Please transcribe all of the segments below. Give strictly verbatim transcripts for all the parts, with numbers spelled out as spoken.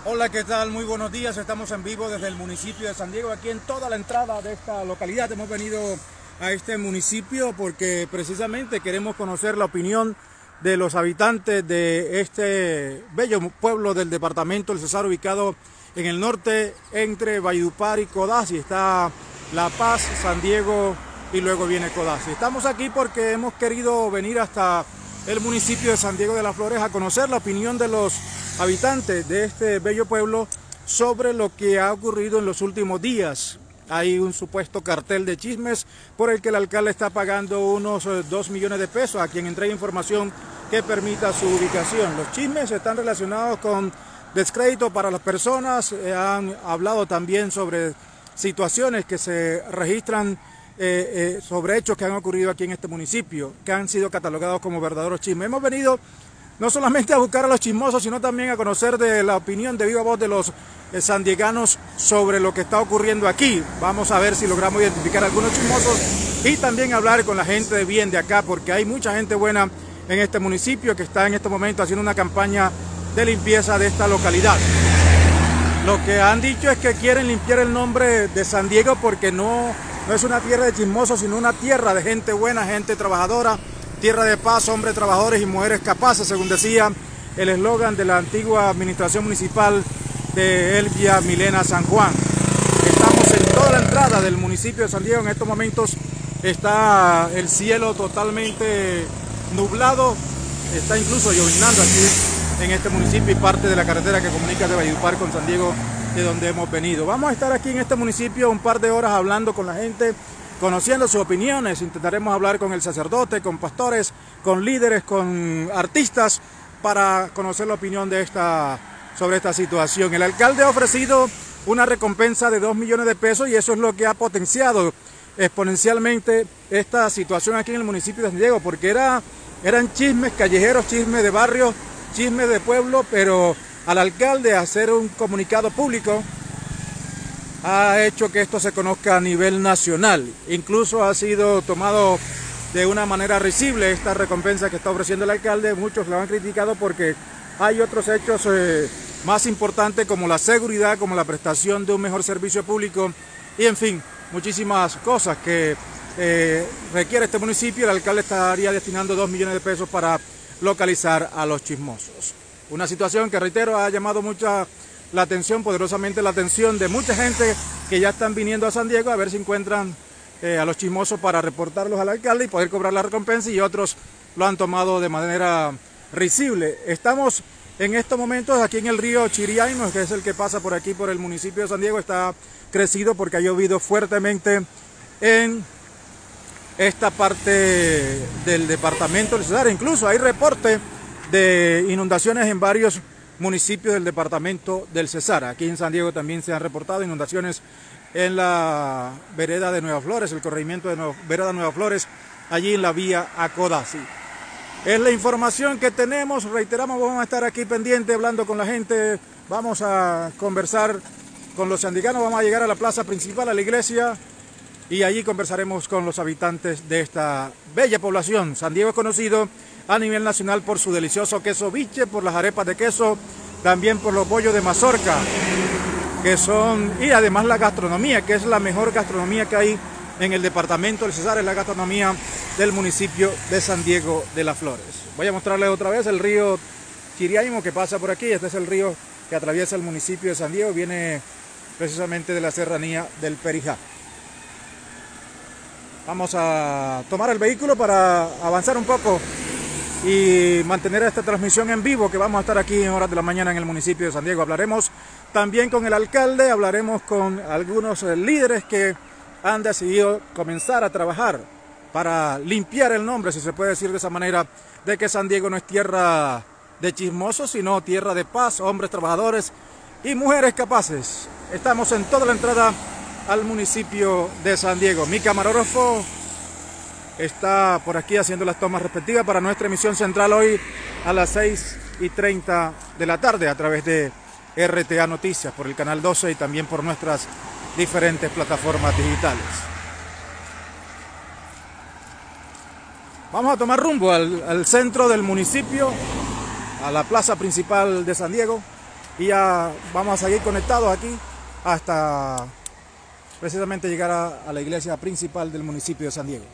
Hola, ¿qué tal? Muy buenos días. Estamos en vivo desde el municipio de San Diego, aquí en toda la entrada de esta localidad. Hemos venido a este municipio porque precisamente queremos conocer la opinión de los habitantes de este bello pueblo del departamento del Cesar, ubicado en el norte entre Valledupar y Codazzi. Está La Paz, San Diego y luego viene Codazzi. Estamos aquí porque hemos querido venir hasta el municipio de San Diego de las Flores a conocer la opinión de los habitantes de este bello pueblo sobre lo que ha ocurrido en los últimos días. Hay un supuesto cartel de chismes por el que el alcalde está pagando unos dos millones de pesos a quien entregue información que permita su ubicación. Los chismes están relacionados con descrédito para las personas. Eh, han hablado también sobre situaciones que se registran eh, eh, sobre hechos que han ocurrido aquí en este municipio, que han sido catalogados como verdaderos chismes. Hemos venido no solamente a buscar a los chismosos, sino también a conocer de la opinión de viva voz de los eh, sandieganos sobre lo que está ocurriendo aquí. Vamos a ver si logramos identificar a algunos chismosos y también hablar con la gente de bien de acá, porque hay mucha gente buena en este municipio que está en este momento haciendo una campaña de limpieza de esta localidad. Lo que han dicho es que quieren limpiar el nombre de San Diego porque no, no es una tierra de chismosos, sino una tierra de gente buena, gente trabajadora, tierra de paz, hombres trabajadores y mujeres capaces, según decía el eslogan de la antigua administración municipal de Elvia Milena San Juan. Estamos en toda la entrada del municipio de San Diego. En estos momentos está el cielo totalmente nublado, está incluso llovinando aquí en este municipio y parte de la carretera que comunica de Valledupar con San Diego, de donde hemos venido. Vamos a estar aquí en este municipio un par de horas hablando con la gente, conociendo sus opiniones. Intentaremos hablar con el sacerdote, con pastores, con líderes, con artistas, para conocer la opinión de esta, sobre esta situación. El alcalde ha ofrecido una recompensa de dos millones de pesos y eso es lo que ha potenciado exponencialmente esta situación aquí en el municipio de San Diego, porque era, eran chismes callejeros, chismes de barrio, chismes de pueblo, pero al alcalde hacer un comunicado público ha hecho que esto se conozca a nivel nacional. Incluso ha sido tomado de una manera risible esta recompensa que está ofreciendo el alcalde. Muchos lo han criticado porque hay otros hechos eh, más importantes, como la seguridad, como la prestación de un mejor servicio público y en fin, muchísimas cosas que eh, requiere este municipio. El alcalde estaría destinando dos millones de pesos para localizar a los chismosos. Una situación que, reitero, ha llamado mucha la atención, poderosamente la atención de mucha gente que ya están viniendo a San Diego a ver si encuentran eh, a los chismosos para reportarlos al alcalde y poder cobrar la recompensa, y otros lo han tomado de manera risible. Estamos en estos momentos aquí en el río Chiriaino, que es el que pasa por aquí por el municipio de San Diego. Está crecido porque ha llovido fuertemente en esta parte del departamento del Cesar. Incluso hay reporte de inundaciones en varios municipios del departamento del Cesar. Aquí en San Diego también se han reportado inundaciones en la vereda de Nueva Flores, el corregimiento de Nueva, vereda Nueva Flores, allí en la vía a Codazzi. Es la información que tenemos. Reiteramos, vamos a estar aquí pendiente hablando con la gente, vamos a conversar con los sandiganos, vamos a llegar a la plaza principal, a la iglesia, y allí conversaremos con los habitantes de esta bella población. San Diego es conocido a nivel nacional por su delicioso queso biche, por las arepas de queso, también por los bollos de mazorca, que son, y además la gastronomía, que es la mejor gastronomía que hay en el departamento del Cesar, es la gastronomía del municipio de San Diego de las Flores. Voy a mostrarles otra vez el río Chiriaimo que pasa por aquí. Este es el río que atraviesa el municipio de San Diego, viene precisamente de la serranía del Perijá. Vamos a tomar el vehículo para avanzar un poco y mantener esta transmisión en vivo, que vamos a estar aquí en horas de la mañana en el municipio de San Diego. Hablaremos también con el alcalde, hablaremos con algunos líderes que han decidido comenzar a trabajar para limpiar el nombre, si se puede decir de esa manera, de que San Diego no es tierra de chismosos, sino tierra de paz, hombres trabajadores y mujeres capaces. Estamos en toda la entrada al municipio de San Diego. Mi camarógrafo está por aquí haciendo las tomas respectivas para nuestra emisión central hoy a las seis y treinta de la tarde a través de R T A Noticias, por el canal doce y también por nuestras diferentes plataformas digitales. Vamos a tomar rumbo al, al centro del municipio, a la plaza principal de San Diego, y ya vamos a seguir conectados aquí hasta precisamente llegar a, a la iglesia principal del municipio de San Diego.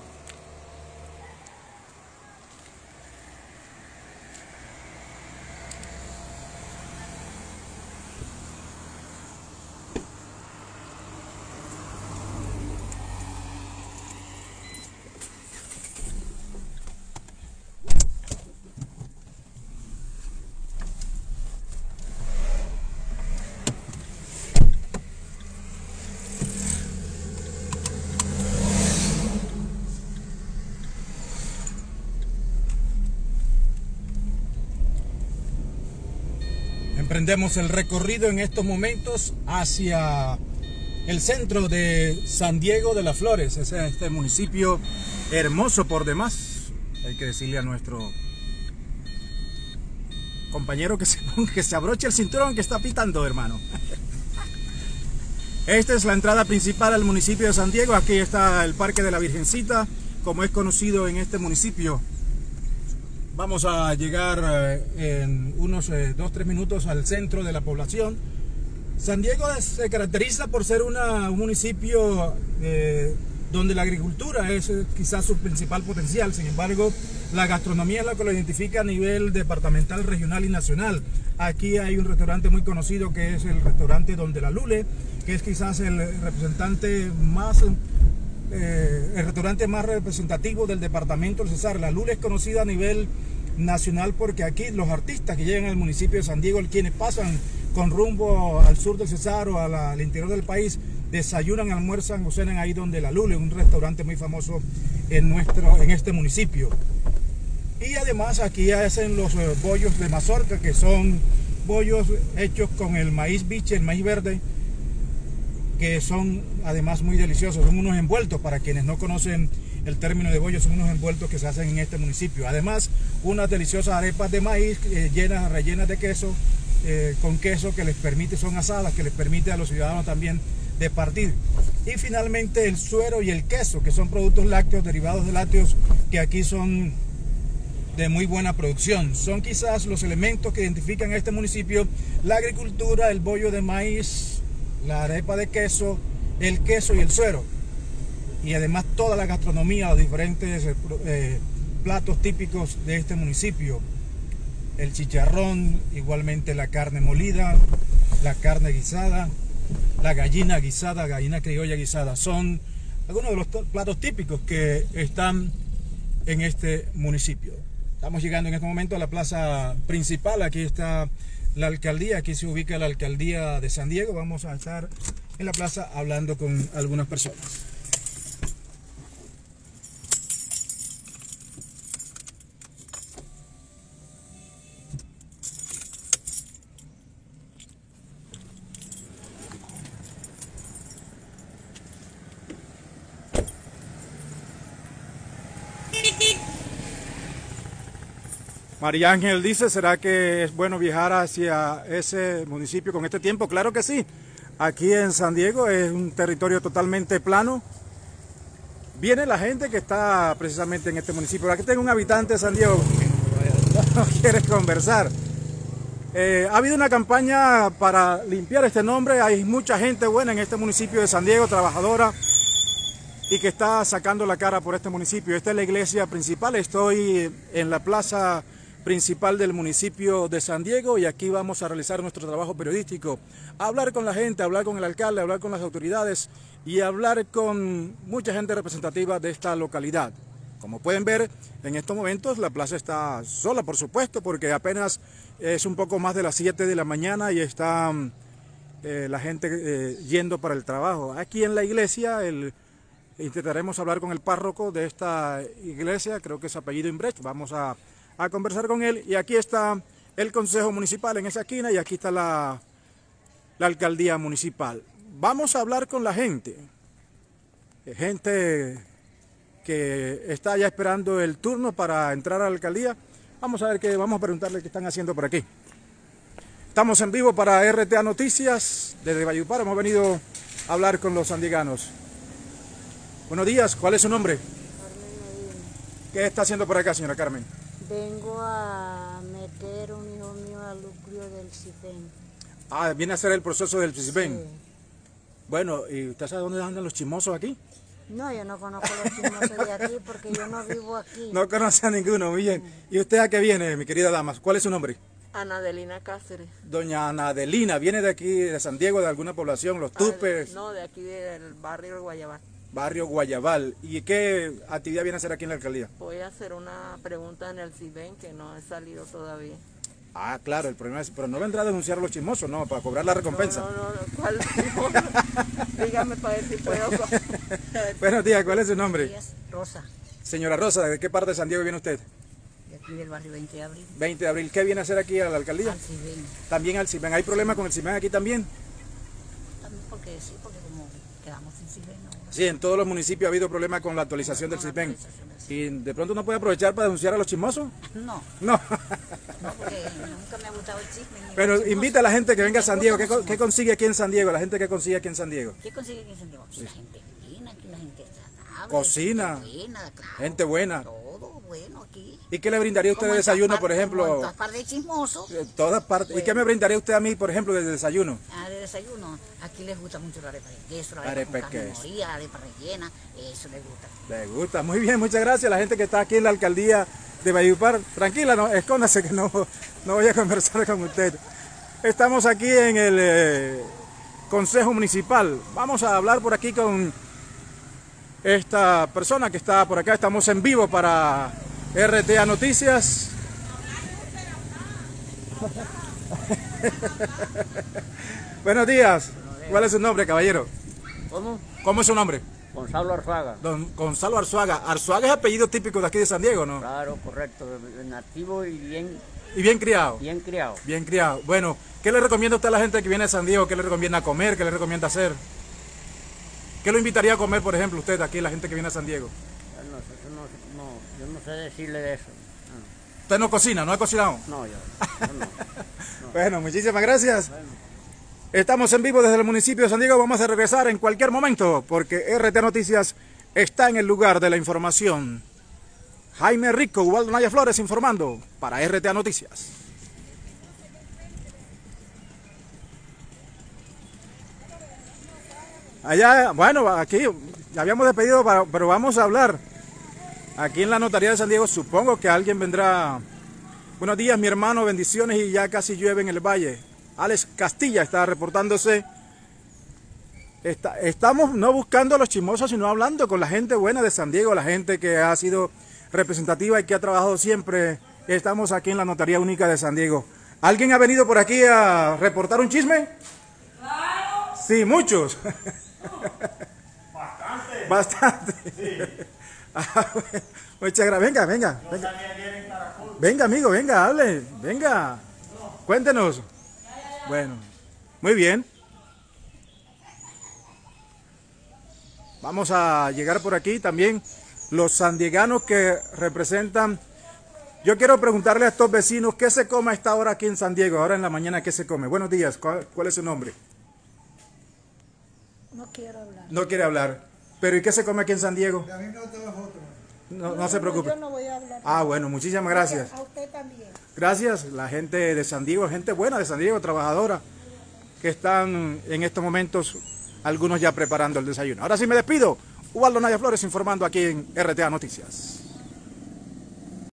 Emprendemos el recorrido en estos momentos hacia el centro de San Diego de las Flores. Es este municipio hermoso por demás. Hay que decirle a nuestro compañero que se, que se abroche el cinturón que está pitando, hermano. Esta es la entrada principal al municipio de San Diego. Aquí está el Parque de la Virgencita, como es conocido en este municipio. Vamos a llegar eh, en unos eh, dos tres minutos al centro de la población. San Diego se caracteriza por ser una, un municipio eh, donde la agricultura es eh, quizás su principal potencial. Sin embargo, la gastronomía es la que lo identifica a nivel departamental, regional y nacional. Aquí hay un restaurante muy conocido que es el restaurante Donde la Lule, que es quizás el representante más... Eh, el restaurante más representativo del departamento del Cesar. La Lule es conocida a nivel nacional porque aquí los artistas que llegan al municipio de San Diego, quienes pasan con rumbo al sur del Cesar o a la, al interior del país, desayunan, almuerzan o cenan ahí Donde la Lule, un restaurante muy famoso en, nuestro, en este municipio. Y además aquí hacen los eh, bollos de mazorca, que son bollos hechos con el maíz biche, el maíz verde, que son además muy deliciosos. Son unos envueltos, para quienes no conocen el término de bollo, son unos envueltos que se hacen en este municipio. Además, unas deliciosas arepas de maíz eh, llenas, rellenas de queso, eh, con queso que les permite, son asadas, que les permite a los ciudadanos también de partir. Y finalmente el suero y el queso, que son productos lácteos, derivados de lácteos, que aquí son de muy buena producción. Son quizás los elementos que identifican a este municipio: la agricultura, el bollo de maíz, la arepa de queso, el queso y el suero, y además toda la gastronomía, los diferentes eh, platos típicos de este municipio: el chicharrón, igualmente la carne molida, la carne guisada, la gallina guisada, gallina criolla guisada. Son algunos de los platos típicos que están en este municipio. Estamos llegando en este momento a la plaza principal. Aquí está la alcaldía, aquí se ubica la alcaldía de San Diego. Vamos a estar en la plaza hablando con algunas personas. María Ángel dice, ¿será que es bueno viajar hacia ese municipio con este tiempo? Claro que sí. Aquí en San Diego es un territorio totalmente plano. Viene la gente que está precisamente en este municipio. Aquí tengo un habitante de San Diego que no quiere conversar. Eh, ha habido una campaña para limpiar este nombre. Hay mucha gente buena en este municipio de San Diego, trabajadora, y que está sacando la cara por este municipio. Esta es la iglesia principal. Estoy en la plaza principal del municipio de San Diego y aquí vamos a realizar nuestro trabajo periodístico, hablar con la gente, hablar con el alcalde, hablar con las autoridades y hablar con mucha gente representativa de esta localidad. Como pueden ver, en estos momentos la plaza está sola, por supuesto, porque apenas es un poco más de las siete de la mañana y está eh, la gente eh, yendo para el trabajo. Aquí en la iglesia el, intentaremos hablar con el párroco de esta iglesia, creo que es apellido Imbrecht. Vamos a a conversar con él, y aquí está el consejo municipal en esa esquina y aquí está la, la alcaldía municipal. Vamos a hablar con la gente, gente que está ya esperando el turno para entrar a la alcaldía. Vamos a ver qué, vamos a preguntarle qué están haciendo por aquí. Estamos en vivo para R T A Noticias desde Valledupar. Hemos venido a hablar con los sandieganos. Buenos días, ¿cuál es su nombre? Carmen Medina. ¿Qué está haciendo por acá, señora Carmen? Vengo a meter un hijo mío a lucro del CISBEN. Ah, viene a hacer el proceso del CISBEN. Sí. Bueno, ¿y usted sabe dónde andan los chismosos aquí? No, yo no conozco los chismosos de aquí porque yo no vivo aquí. No conoce a ninguno, muy bien. ¿Y usted a qué viene, mi querida dama? ¿Cuál es su nombre? Anadelina Cáceres. Doña Anadelina, ¿viene de aquí, de San Diego, de alguna población, Los Tupes? No, de aquí del barrio Guayabal. Barrio Guayabal. ¿Y qué actividad viene a hacer aquí en la alcaldía? Voy a hacer una pregunta en el CISBEN que no he salido todavía. Ah, claro, el problema es, pero no vendrá a denunciar a los chismosos, no, para cobrar la recompensa. No, no, no, ¿cuál chismoso? Dígame para ver si puedo. Buenos días, ¿cuál es su nombre? Rosa, Señora Rosa, ¿de qué parte de San Diego viene usted? de aquí del barrio veinte de abril. veinte de abril, ¿qué viene a hacer aquí a la alcaldía? Al CISBEN. También al CISBEN. ¿Hay problema con el CISBEN aquí también? También porque sí, porque como quedamos sin CISBEN ahora. Sí, en todos los municipios ha habido problemas con la actualización del Con la CISBEN. actualización del ¿Y de pronto no puede aprovechar para denunciar a los chismosos? No, No. no, porque nunca me ha gustado el chisme. ni Pero los chismosos. invita a la gente que venga a San Me Diego. ¿Qué, gustan co- los qué chismosos. consigue aquí en San Diego? La gente que consigue aquí en San Diego. ¿Qué consigue aquí en San Diego? Aquí la gente buena, aquí la gente agradable. Cocina. Gente buena, claro. Gente buena. Todo bueno aquí. ¿Y qué le brindaría a usted Como de en todas desayuno, partes- por como en ejemplo? todas partes de chismosos. En todas partes. ¿Y qué me brindaría usted a mí, por ejemplo, de desayuno? Ah, de desayuno, aquí les gusta mucho la arepa de queso, la Arepa arepa de con carne queso. molida, la arepa rellena, eso les gusta. Le gusta. Muy bien, muchas gracias. La gente que está aquí en la alcaldía de Valledupar. Tranquila, no, escóndase que no, no voy a conversar con usted. Estamos aquí en el eh, Consejo Municipal. Vamos a hablar por aquí con esta persona que está por acá. Estamos en vivo para R T A Noticias. Buenos días. ¿Cuál es su nombre, caballero? ¿Cómo? ¿Cómo es su nombre? Gonzalo Arzuaga. Don Gonzalo Arzuaga. Arzuaga es apellido típico de aquí de San Diego, ¿no? Claro, correcto. Nativo y bien, Y bien criado. bien criado. Bien criado. Bueno, ¿qué le recomienda usted a la gente que viene de San Diego? ¿Qué le recomienda comer? ¿Qué le recomienda hacer? ¿Qué lo invitaría a comer, por ejemplo, usted aquí, la gente que viene a San Diego? Yo no, sé, yo no, no, yo no sé decirle de eso. Usted no cocina, ¿no ha cocinado? No, yo, yo no. Bueno, muchísimas gracias. Estamos en vivo desde el municipio de San Diego. Vamos a regresar en cualquier momento porque R T A Noticias está en el lugar de la información. Jaime Rico, Ubaldo Naya Flores informando para R T A Noticias. Allá, bueno, aquí ya habíamos despedido, para- pero vamos a hablar. Aquí en la notaría de San Diego, supongo que alguien vendrá. Buenos días, mi hermano, bendiciones y ya casi llueve en el valle. Alex Castilla está reportándose. Está- estamos no buscando a los chismosos, sino hablando con la gente buena de San Diego, la gente que ha sido representativa y que ha trabajado siempre. Estamos aquí en la Notaría Única de San Diego. ¿Alguien ha venido por aquí a reportar un chisme? Claro. Sí, muchos. Bastante. Bastante. Sí. Ah, bueno. Muchas gracias. Venga, venga. Venga, venga amigo, venga, hable. Venga. Cuéntenos. Bueno, muy bien. Vamos a llegar por aquí también los sandieganos que representan. Yo quiero preguntarle a estos vecinos qué se come a esta hora aquí en San Diego, ahora en la mañana, ¿qué se come? Buenos días, ¿cuál, cuál es su nombre? No quiero hablar. No quiere hablar. ¿Pero y qué se come aquí en San Diego? No, no se preocupe. Yo no voy a hablar. Ah, bueno, muchísimas gracias. A usted también. Gracias, la gente de San Diego, gente buena de San Diego, trabajadora, que están en estos momentos, algunos ya preparando el desayuno. Ahora sí me despido. Ubaldo Naya Flores informando aquí en R T A Noticias.